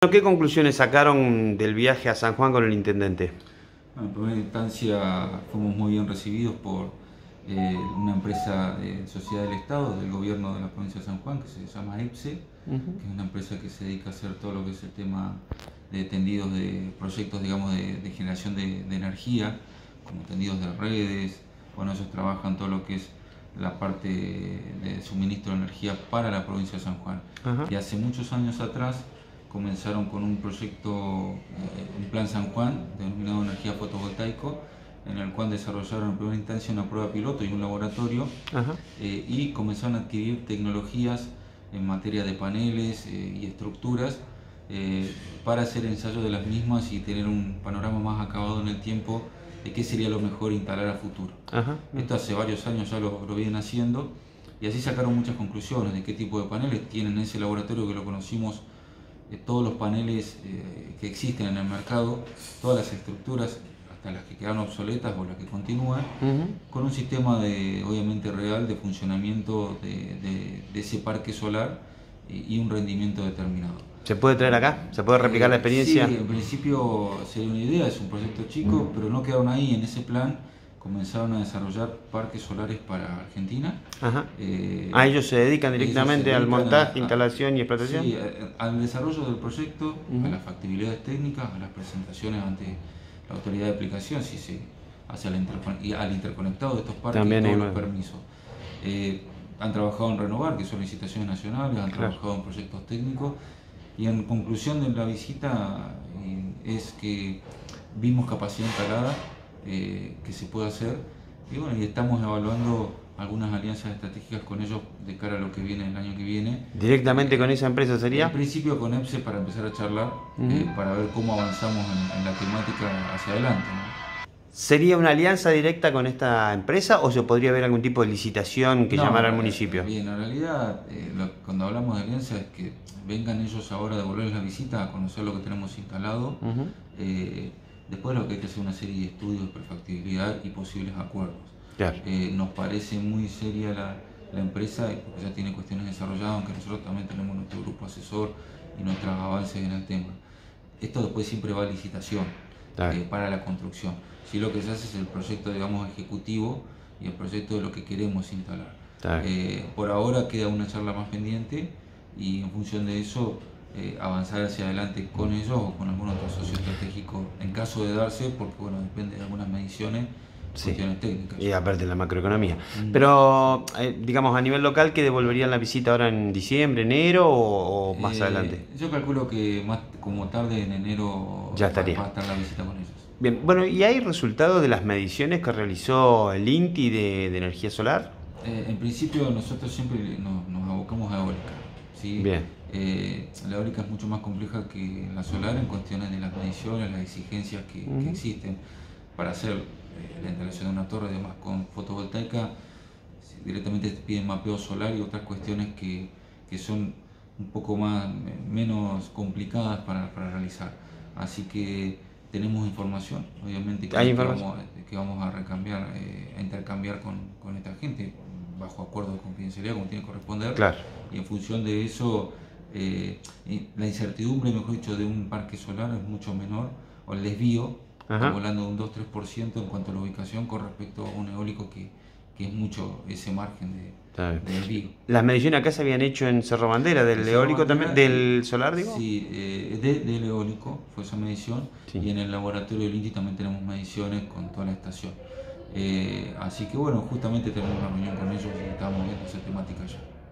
¿Qué conclusiones sacaron del viaje a San Juan con el intendente? Bueno, en primera instancia fuimos muy bien recibidos por una empresa de sociedad del Estado, del gobierno de la provincia de San Juan, que se llama EPSE, que es una empresa que se dedica a hacer todo lo que es el tema de tendidos de proyectos, digamos, de generación de energía, como tendidos de redes. Bueno, ellos trabajan todo lo que es la parte de suministro de energía para la provincia de San Juan. Ajá. Y hace muchos años atrás comenzaron con un proyecto, un plan San Juan, denominado energía fotovoltaico, en el cual desarrollaron en primera instancia una prueba piloto y un laboratorio, y comenzaron a adquirir tecnologías en materia de paneles y estructuras para hacer ensayos de las mismas y tener un panorama más acabado en el tiempo de qué sería lo mejor instalar a futuro. Esto hace varios años ya lo vienen haciendo, y así sacaron muchas conclusiones de qué tipo de paneles tienen en ese laboratorio, que lo conocimos. Todos los paneles que existen en el mercado, todas las estructuras, hasta las que quedan obsoletas o las que continúan, con un sistema obviamente real de funcionamiento de ese parque solar y un rendimiento determinado. ¿Se puede traer acá? ¿Se puede replicar la experiencia? Sí, en principio sería una idea, es un proyecto chico, pero no quedaron ahí. En ese plan comenzaron a desarrollar parques solares para Argentina. Ellos se dedican directamente al montaje, instalación y explotación. Sí, al desarrollo del proyecto, a las factibilidades técnicas, a las presentaciones ante la autoridad de aplicación, si se hace al interconectado de estos parques, También todos los permisos. Han trabajado en Renovar, que son licitaciones nacionales, han trabajado en proyectos técnicos, y en conclusión de la visita es que vimos capacidad instalada, que se puede hacer, y bueno, y estamos evaluando algunas alianzas estratégicas con ellos de cara a lo que viene el año que viene. ¿Directamente con esa empresa sería? En principio con EPSE, para empezar a charlar, para ver cómo avanzamos en la temática hacia adelante, ¿no? ¿Sería una alianza directa con esta empresa o se podría haber algún tipo de licitación que llamara al municipio? Bien, en realidad cuando hablamos de alianza es que vengan ellos ahora a devolverles la visita, a conocer lo que tenemos instalado. Después lo que hay que hacer una serie de estudios de prefactibilidad y posibles acuerdos. Claro. Nos parece muy seria la empresa, porque ya tiene cuestiones desarrolladas, aunque nosotros también tenemos nuestro grupo asesor y nuestros avances en el tema. Esto después siempre va a licitación para la construcción. Sí, lo que se hace es el proyecto, digamos, ejecutivo y el proyecto de lo que queremos instalar. Por ahora queda una charla más pendiente, y en función de eso avanzar hacia adelante con ellos o con algún otro socio estratégico, en caso de darse, porque bueno, depende de algunas mediciones, cuestiones técnicas. Y aparte de la macroeconomía. Pero, digamos, a nivel local, ¿qué devolverían la visita ahora en diciembre, enero o más adelante? Yo calculo que más como tarde en enero ya estaría. Va a estar la visita con ellos. Bien, bueno, ¿y hay resultados de las mediciones que realizó el INTI de energía solar? En principio nosotros siempre nos abocamos a eólica, ¿sí? Bien. La eólica es mucho más compleja que la solar en cuestiones de las mediciones, las exigencias que existen para hacer la instalación de una torre. Además, con fotovoltaica directamente te piden mapeo solar y otras cuestiones que son un poco menos complicadas para realizar. Así que tenemos información, obviamente, que vamos a intercambiar con esta gente, bajo acuerdo de confidencialidad, como tiene que corresponder. Claro. Y en función de eso, la incertidumbre, mejor dicho, de un parque solar es mucho menor, o el desvío, estamos hablando de un 2-3% en cuanto a la ubicación con respecto a un eólico, que es mucho ese margen de desvío. ¿Las mediciones acá se habían hecho en Cerro Bandera, del eólico también, del solar, digo? Sí, del eólico fue esa medición, y en el laboratorio del INTI también tenemos mediciones con toda la estación. Así que bueno, justamente tenemos una reunión con ellos y estamos viendo esa temática ya.